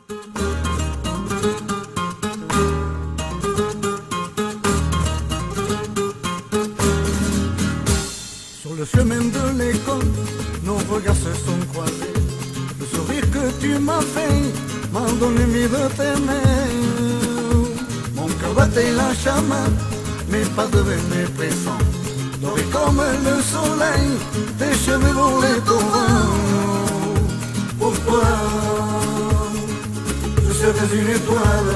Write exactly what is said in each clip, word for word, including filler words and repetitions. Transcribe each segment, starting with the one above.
Sur le chemin de l'école, nos regards se sont croisés. Le sourire que tu m'as fait m'a donné envie de t'aimer. Mon cœur battait la chamade, mes pas devenaient pressants. Doré comme le soleil, tes cheveux volaient au vent. Pourquoi je serais une étoile?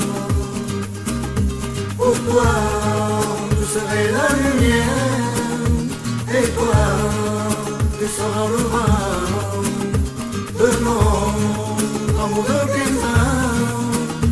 Pourquoi je serais la lumière? Et toi, tu seras le vent de notre amour de quinze ans.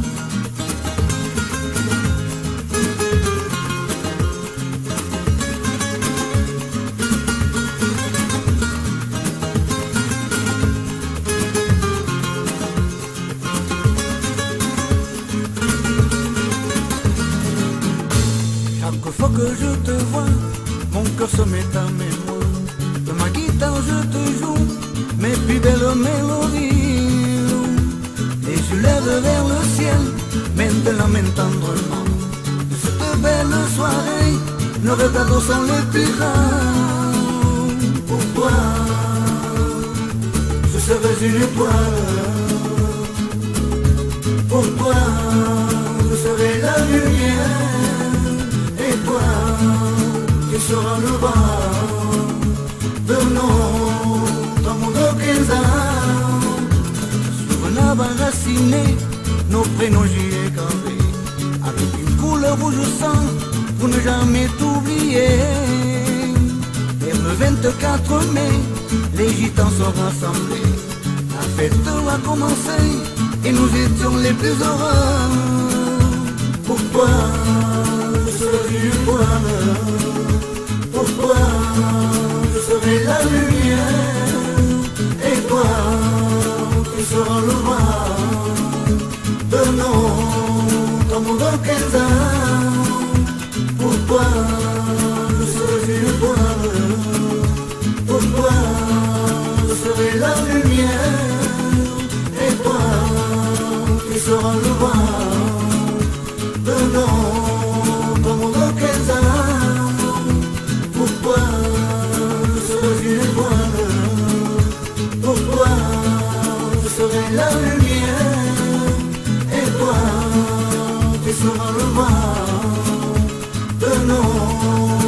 Chaque fois que je te vois, mon cœur se met à mémoire. De ma guitare je te joue mes plus belles mélodies. Les yeux lèvent vers le ciel, maintenant, main tendrement. De cette belle soirée, nos regards sont les plus grands. Pourquoi je serais une étoile? Pourquoi je serais la lumière? Et toi, tu seras le vent de notre amour de quinze ans. Sur un arbre raciné, nos prénoms j'y ai gravé. Avec une couleur rouge sang, pour ne jamais t'oublier. Vers le vingt-quatre mai, les gitans sont rassemblés. La fête a commencé et nous étions les plus heureux. Pourquoi je serais une étoile? Pourquoi je serai la lumière? Et toi, tu seras le vent de notre amour de quinze ans. Pourquoi je serai une étoile? Pourquoi je serai la lumière? Et toi, tu seras le vent de notre amour de quinze ans. Pourquoi je serais une étoile? Pourquoi je serai la lumière? Et toi, tu seras le vent de nos